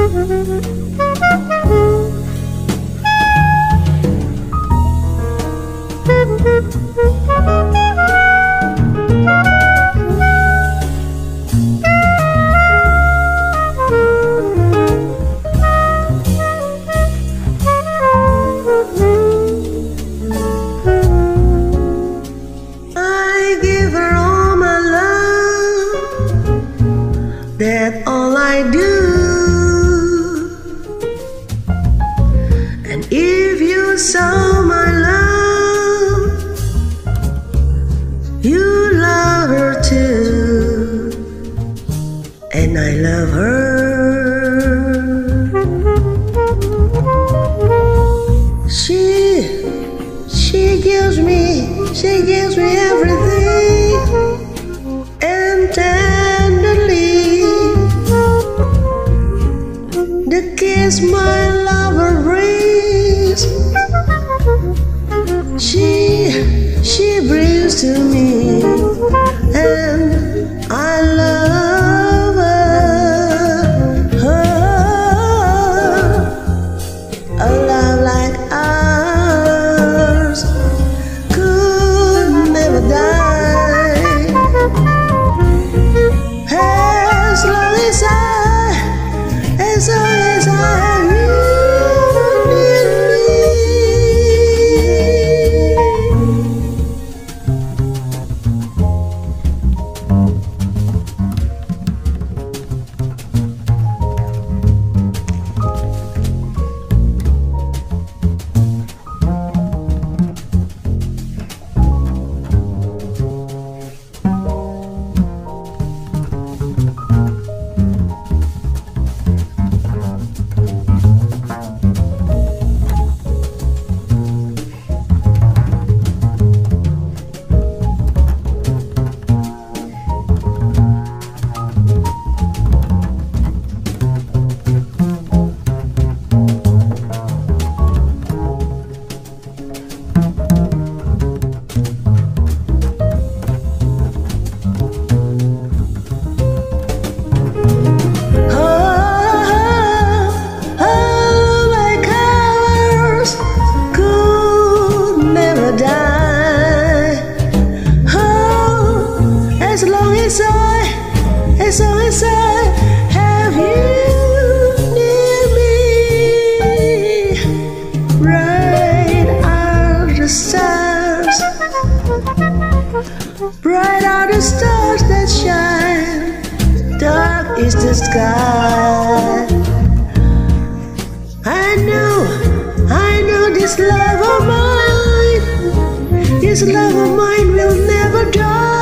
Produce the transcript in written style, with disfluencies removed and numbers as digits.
That's all I do. And if you saw my love, you love her too. And I love her. She gives me everything. And tenderly, the kiss my lover brings, she brings to me, and I love her. A love like ours could never die, as long as I need me. As long as I have you near me, bright are the stars, bright are the stars that shine, dark is the sky. I know this love of mine will never die.